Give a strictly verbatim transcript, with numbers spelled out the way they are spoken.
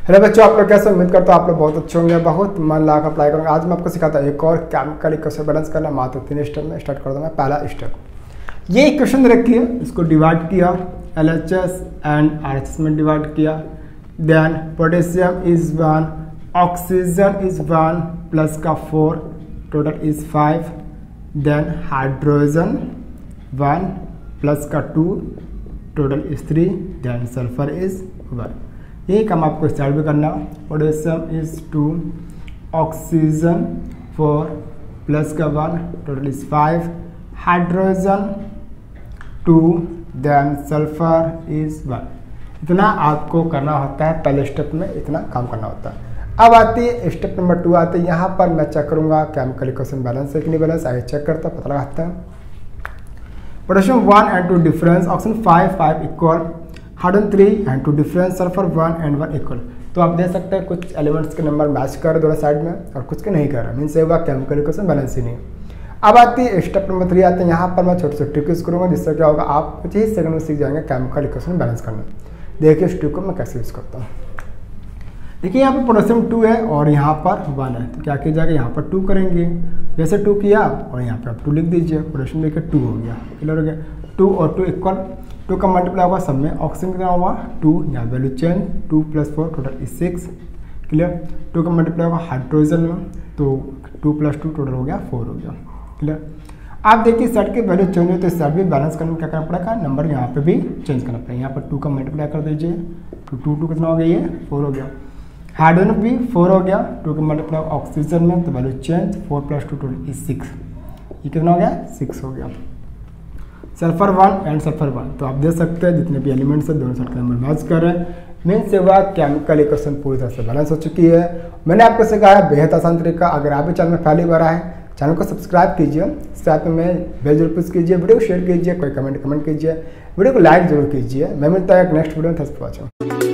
Hello बच्चों, आप लोग कैसे? उम्मीद करता हूँ आप लोग बहुत अच्छे होंगे, बहुत मन लगा कर अप्लाई करूँगा। आज मैं आपको सिखाता हूँ एक और केमिकल इक्वेशन बैलेंस करना, मात्र तीन स्टेप में। स्टार्ट कर दूँगा। पहला स्टेप, ये इक्वेशन रखी है, इसको डिवाइड किया, L H S and R H S में डिवाइड किया। Then potassium is one, oxygen is one, plus का four, total is five. Then hydrogen one, plus का two, total is three. Then sulphur is one. यही काम आपको start भी करना। Potassium is two, oxygen four, plus का one, total is five. Hydrogen two, then sulphur is one. इतना आपको करना होता है पहले स्टेप में, इतना काम करना होता है। अब आती है स्टेप नंबर टू आते हैं। यहाँ पर मैं चेक करूँगा केमिकल इक्वेशन बैलेंस है कि नहीं बैलेंस। आगे चेक करता पता लगाता है। Potassium one and two difference, oxygen five five equal, hydrogen three and two difference, sulphur one and one equal. तो आप देख सकते हैं कुछ एलिमेंट्स के नंबर मैच कर रहे दोनों साइड में और कुछ के नहीं कर रहे, मीन से हुआ केमिकल इक्वेशन बैलेंस ही नहीं। अब आती है स्टेप नंबर थ्री आते हैं। यहाँ पर मैं छोटे छोटे ट्रिक यूज करूँगा, जिससे क्या होगा आप कुछ ही सेकंड में सीख जाएंगे केमिकल इक्वेशन बैलेंस करना। देखिए इस ट्रिक को मैं कैसे यूज करता हूँ। देखिए यहाँ पर पोटेशियम टू है और यहाँ पर वन है, तो क्या किया जाएगा, यहाँ पर टू करेंगे। जैसे टू किया और यहाँ पर आप टू लिख दीजिए। पोटेशियम लिखे टू हो गया, क्लियर हो गया। टू और टू इक्वल, टू का मल्टीप्लाई होगा सब में, ऑक्सीजन कितना हुआ टू, यहाँ value change, two plus four total is six, clear. Two का मल्टीप्लाई होगा हाइड्रोजन में, तो टू प्लस टू टोटल हो गया फोर हो गया, क्लियर। आप देखिए सेट की वैल्यू चेंज हो तो सेट भी बैलेंस करने में क्या करना पड़ेगा, नंबर यहाँ पे भी चेंज करना पड़ेगा। यहाँ पर टू का मल्टीप्लाई कर दीजिए, तो टू टू कितना हो गया, ये फोर हो गया। हाइड्रोजन भी फोर हो गया, टू का मल्टीप्लाई ऑक्सीजन में, तो value change, four plus two total is six, ये कितना हो गया, सिक्स हो गया। Sulphur one and sulphur one, तो आप देख सकते हैं जितने भी एलिमेंट्स हैं दोनों साइड का नंबर मैच कर रहे हैं। मीन से वह केमिकल इक्वेशन पूरी तरह से बैलेंस हो चुकी है। मैंने आपको सिखाया बेहद आसान तरीका। अगर आप भी चैनल में पहली बार आए, चैनल को सब्सक्राइब कीजिए, साथ में बेल जरूर प्रेस कीजिए, वीडियो को शेयर कीजिए, कोई कमेंट कमेंट कीजिए, वीडियो को लाइक जरूर कीजिए। मैं मिलता है एक नेक्स्ट वीडियो में। Thanks for watching.